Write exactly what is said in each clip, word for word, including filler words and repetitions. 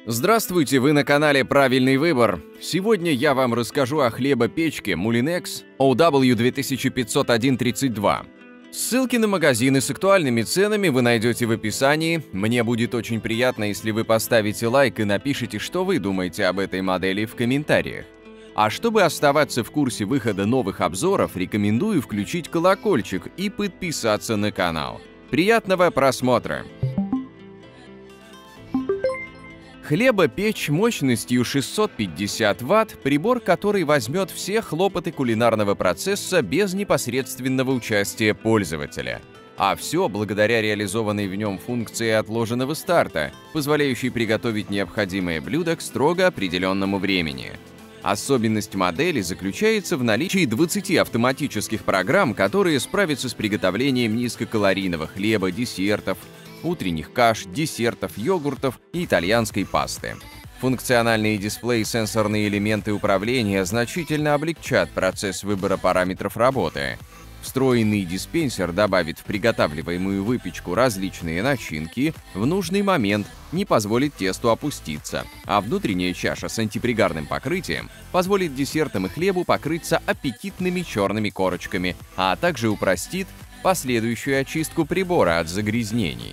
Здравствуйте, вы на канале Правильный выбор. Сегодня я вам расскажу о хлебопечке Moulinex о дабл ю две тысячи пятьсот один тридцать два. Ссылки на магазины с актуальными ценами вы найдете в описании. Мне будет очень приятно, если вы поставите лайк и напишите, что вы думаете об этой модели в комментариях. А чтобы оставаться в курсе выхода новых обзоров, рекомендую включить колокольчик и подписаться на канал. Приятного просмотра! Хлебопечь мощностью шестьсот пятьдесят ватт – прибор, который возьмет все хлопоты кулинарного процесса без непосредственного участия пользователя. А все благодаря реализованной в нем функции отложенного старта, позволяющей приготовить необходимое блюдо к строго определенному времени. Особенность модели заключается в наличии двадцати автоматических программ, которые справятся с приготовлением низкокалорийного хлеба, десертов, утренних каш, десертов, йогуртов и итальянской пасты. Функциональные дисплеи и сенсорные элементы управления значительно облегчат процесс выбора параметров работы. Встроенный диспенсер добавит в приготавливаемую выпечку различные начинки в нужный момент, не позволит тесту опуститься, а внутренняя чаша с антипригарным покрытием позволит десертам и хлебу покрыться аппетитными черными корочками, а также упростит последующую очистку прибора от загрязнений.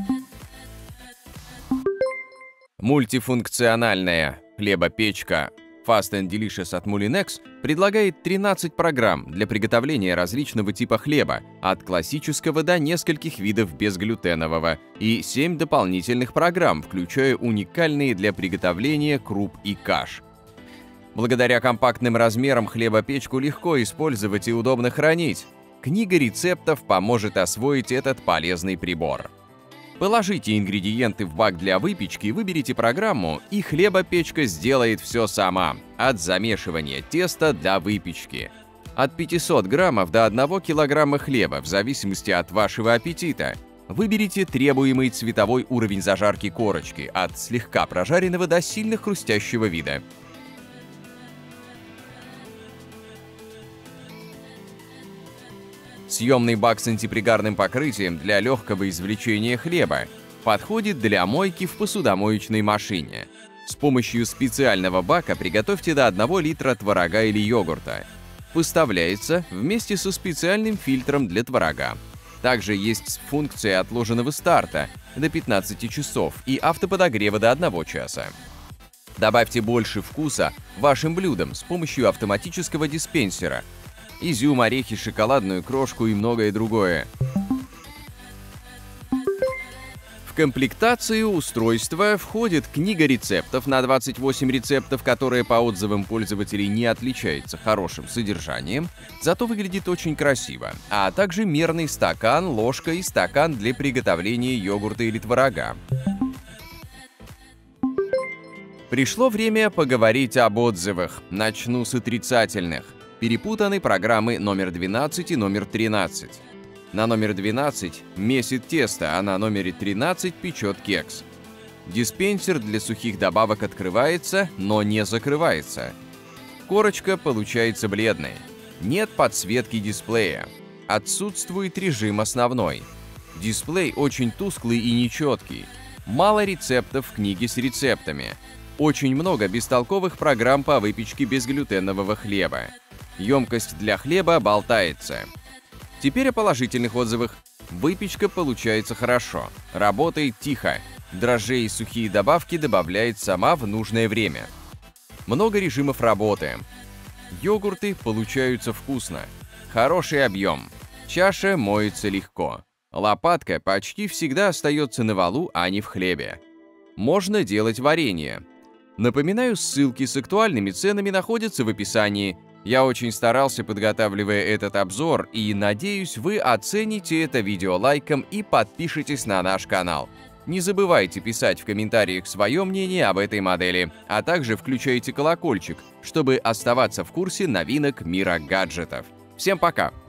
Мультифункциональная хлебопечка Fast and Delicious от Moulinex предлагает тринадцать программ для приготовления различного типа хлеба, от классического до нескольких видов безглютенового, и семь дополнительных программ, включая уникальные для приготовления круп и каш. Благодаря компактным размерам хлебопечку легко использовать и удобно хранить. Книга рецептов поможет освоить этот полезный прибор. Положите ингредиенты в бак для выпечки, выберите программу, и хлебопечка сделает все сама, от замешивания теста до выпечки. От пятисот граммов до одного килограмма хлеба, в зависимости от вашего аппетита. Выберите требуемый цветовой уровень зажарки корочки, от слегка прожаренного до сильно хрустящего вида. Съемный бак с антипригарным покрытием для легкого извлечения хлеба подходит для мойки в посудомоечной машине. С помощью специального бака приготовьте до одного литра творога или йогурта. Поставляется вместе со специальным фильтром для творога. Также есть функция отложенного старта до пятнадцати часов и автоподогрева до одного часа. Добавьте больше вкуса вашим блюдам с помощью автоматического диспенсера. Изюм, орехи, шоколадную крошку и многое другое. В комплектацию устройства входит книга рецептов на двадцать восемь рецептов, которая по отзывам пользователей не отличается хорошим содержанием, зато выглядит очень красиво, а также мерный стакан, ложка и стакан для приготовления йогурта или творога. Пришло время поговорить об отзывах. Начну с отрицательных. Перепутаны программы номер двенадцать и номер тринадцать. На номер двенадцать месит тесто, а на номере тринадцать печет кекс. Диспенсер для сухих добавок открывается, но не закрывается. Корочка получается бледной. Нет подсветки дисплея. Отсутствует режим основной. Дисплей очень тусклый и нечеткий. Мало рецептов в книге с рецептами. Очень много бестолковых программ по выпечке безглютенового хлеба. Емкость для хлеба болтается. Теперь о положительных отзывах. Выпечка получается хорошо, работает тихо, дрожжей и сухие добавки добавляет сама в нужное время. Много режимов работы. Йогурты получаются вкусно. Хороший объем. Чаша моется легко. Лопатка почти всегда остается на валу, а не в хлебе. Можно делать варенье. Напоминаю, ссылки с актуальными ценами находятся в описании. Я очень старался, подготавливая этот обзор, и надеюсь, вы оцените это видео лайком и подпишитесь на наш канал. Не забывайте писать в комментариях свое мнение об этой модели, а также включайте колокольчик, чтобы оставаться в курсе новинок мира гаджетов. Всем пока!